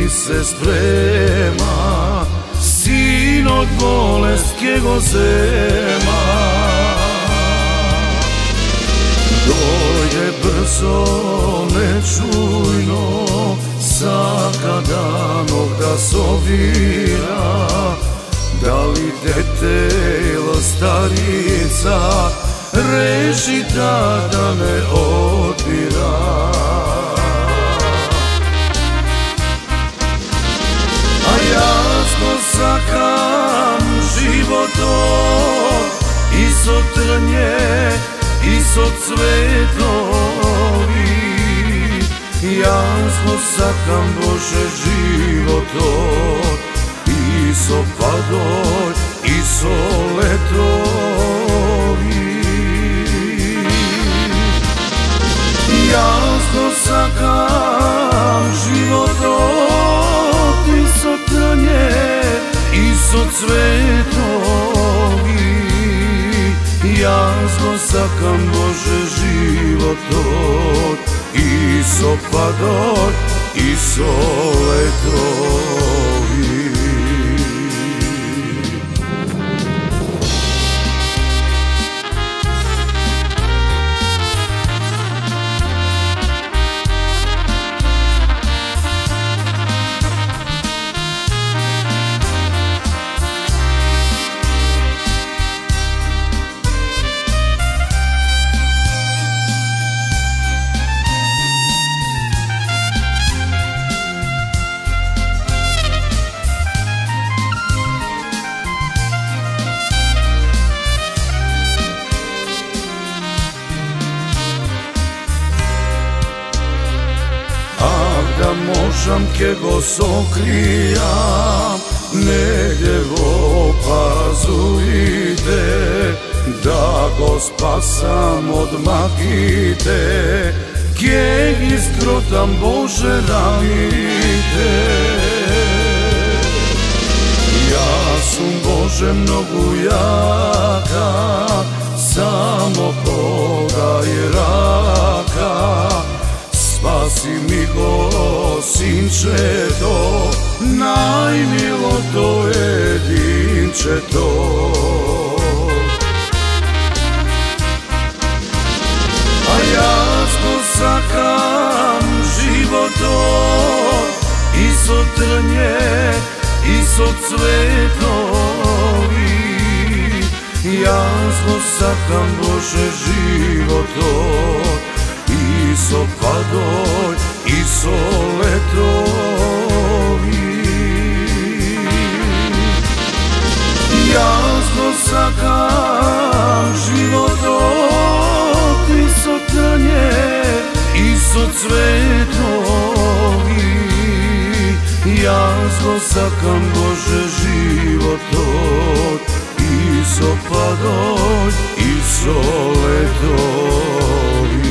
se sprema, sin od bolestkego zema. Dojde brzo, nečujno, sakadanog da sovira, da li dete ili starica, reši da ne odbira. A ja sakam životom, iso trnje, iso cvetovi. Ja sakam Bože životom, iso padoj, iso letovi. Ja sakam životom, iso trnje, iso cvetovi. Ja sakam Bože životom, iso padoj, iso letovi. Da možem kego sokrijam, negdje vo pazujte, da go spasam od magite, kjeg iskrotam Bože ranite. Ja sam Bože mnogo jaka, samo koga je raka, spasi mi go, sinče to, najmilo to jedinče to. A ja sakam životom, iso trnje, iso cvetovi. Ja sakam Bože životom, iso padoj, iso letovi. Ja sakam životom, iso trnje, iso cvetovi. Ja sakam Bože životom, iso padoj, iso letovi.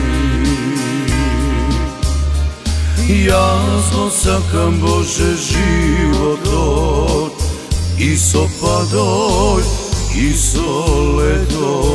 Ja sakam Bože životom, iso padoj, iso letovi.